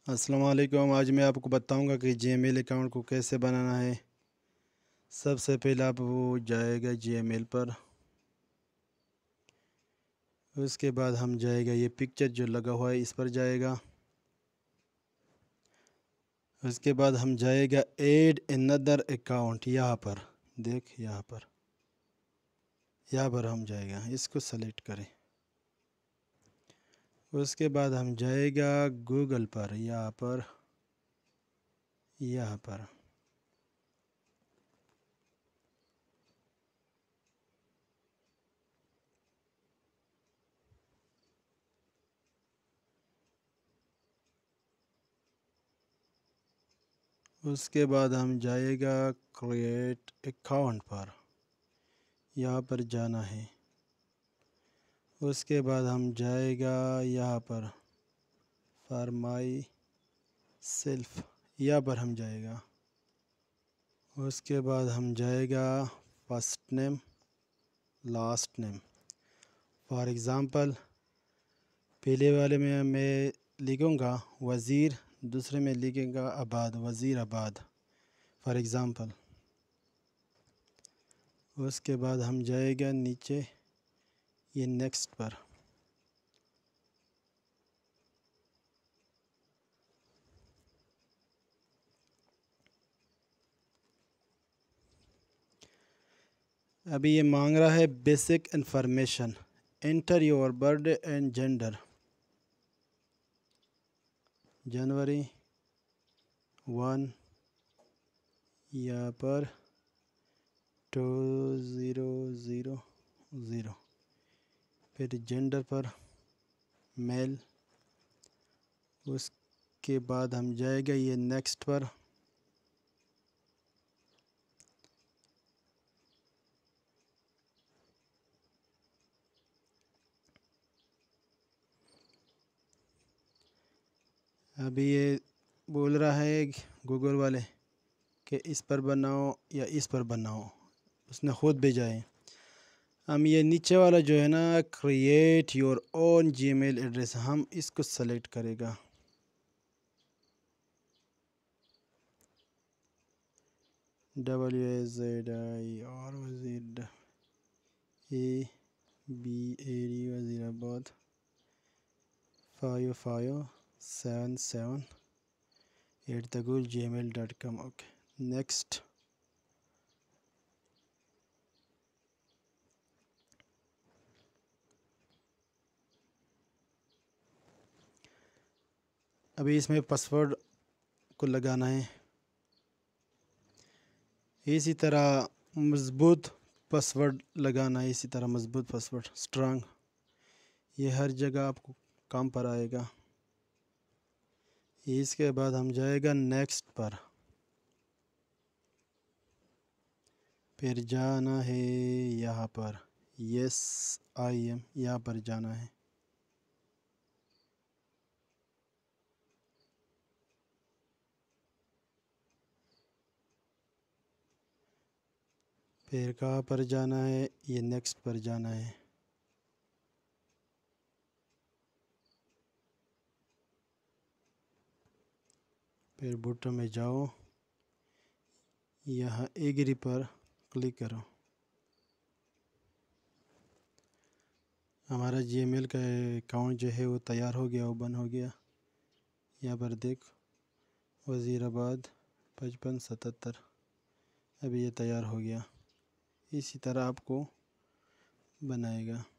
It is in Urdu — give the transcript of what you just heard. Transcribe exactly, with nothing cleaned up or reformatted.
السلام علیکم۔ آج میں آپ کو بتاؤں گا کہ جی میل اکاؤنٹ کو کیسے بنانا ہے۔ سب سے پہلے آپ وہ جائے گا جی میل پر، اس کے بعد ہم جائے گا یہ پکچر جو لگا ہوا ہے اس پر جائے گا۔ اس کے بعد ہم جائے گا ایڈ انادر اکاؤنٹ، یہاں پر دیکھ، یہاں پر یہاں پر ہم جائے گا، اس کو سلیکٹ کریں۔ اس کے بعد ہم جائے گا گوگل پر، یہاں پر یہاں پر اس کے بعد ہم جائے گا کریٹ اکاؤنٹ پر، یہاں پر جانا ہے۔ اس کے بعد ہم جائے گا یہاں پر فار مائی سیلف، یہاں پر ہم جائے گا۔ اس کے بعد ہم جائے گا first name last name, for example پہلے والے میں میں لکھوں گا وزیر، دوسرے میں لکھیں گا آباد، وزیر آباد فار ایگزامپل۔ اس کے بعد ہم جائے گا نیچے یہ نیکسٹ پر۔ ابھی یہ مانگ رہا ہے basic information, enter your birthday and gender, جنوری ون، یہاں پر ٹو زیرو زیرو زیرو، پھر جینڈر پر میل۔ اس کے بعد ہم جائے گا یہ نیکسٹ پر۔ ابھی یہ بول رہا ہے گوگل والے کہ اس پر بناؤ یا اس پر بناؤ، اس نے خود بھیجا ہے۔ ہم یہ نیچے والا جو ہے نا create your own Gmail address, ہم اس کو سلیکٹ کرے گا۔ W S Z I R Wazir A B A D Wazirabad five five seven seven eight دا گول Gmail dot com. Okay next. ابھی اس میں پاسورڈ کو لگانا ہے، اسی طرح مضبوط پاسورڈ لگانا ہے، اسی طرح مضبوط پاسورڈ اسٹرانگ، یہ ہر جگہ آپ کو کام پر آئے گا۔ اس کے بعد ہم جائے گا نیکسٹ پر، پھر جانا ہے یہاں پر یس آئی ایم، یہاں پر جانا ہے۔ پھر کہاں پر جانا ہے، یہ نیکسٹ پر جانا ہے۔ پھر بٹن میں جاؤ، یہاں ایگری پر کلک کرو۔ ہمارا جی میل کا اکاؤنٹ جو ہے وہ تیار ہو گیا، اوپن ہو گیا۔ یہاں پر دیکھ وزیر آباد پچپن ستتر، ابھی یہ تیار ہو گیا۔ اسی طرح آپ کو بنائے گا۔